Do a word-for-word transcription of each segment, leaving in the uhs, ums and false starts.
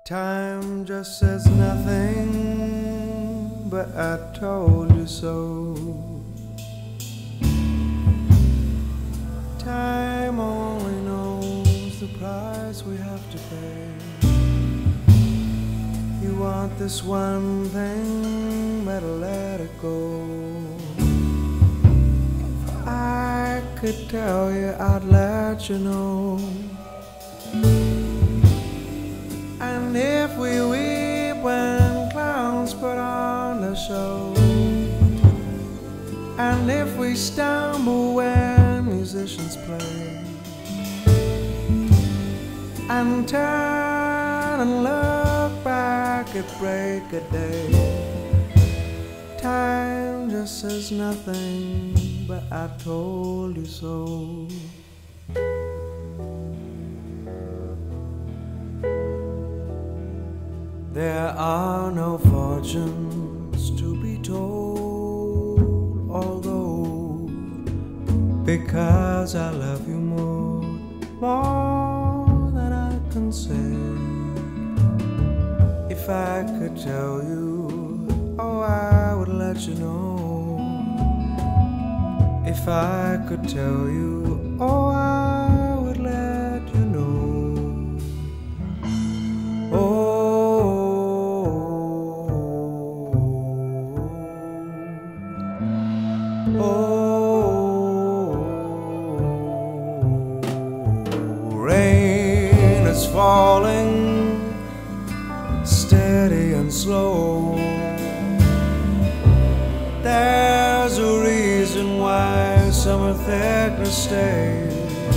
Time just says nothing, but I told you so. Time only knows the price we have to pay. You want this one thing, better let it go. If I could tell you, I'd let you know. And if we weep when clowns put on the show, and if we stumble when musicians play, and turn and look back at break of day, time just says nothing, but I told you so. There are no fortunes to be told, although because I love you more, more than I can say. If I could tell you, oh, I would let you know. If I could tell you, oh, I would let you know. Oh, oh, rain is falling, steady and slow. There's a reason why summer thickness stays.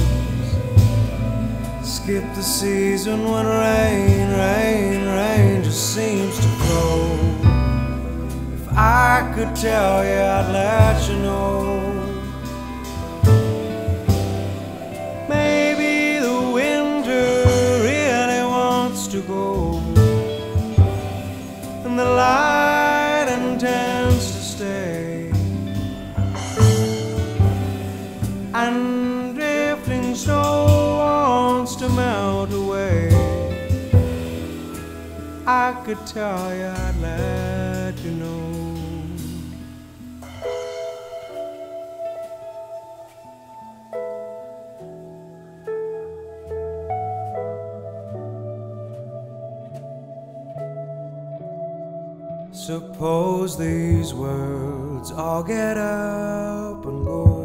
Skip the season when rain, rain, rain just seems to flow. If I could tell you, I'd let you know. Maybe the winter really wants to go, and the light intends to stay, and drifting snow wants to melt away. I could tell you, I'd let you know. Suppose these words all get up and go,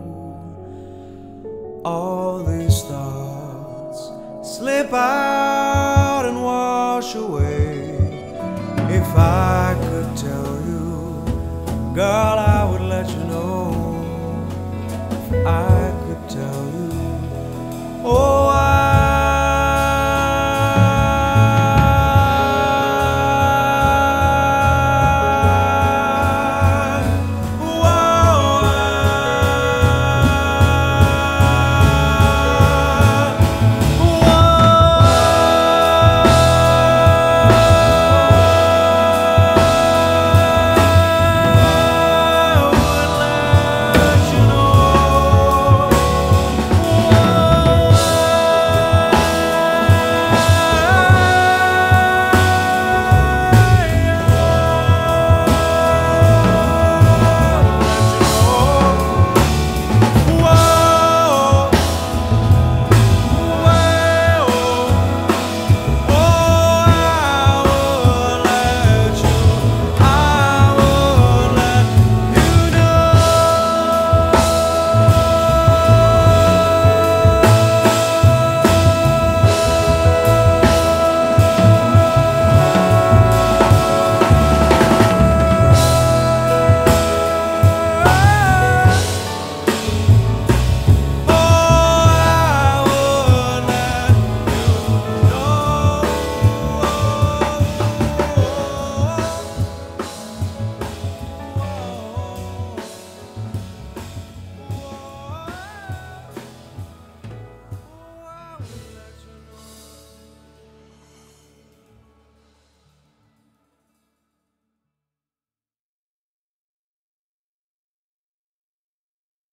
all these thoughts slip out and wash away. If I could tell you, girl, I would let you know. If I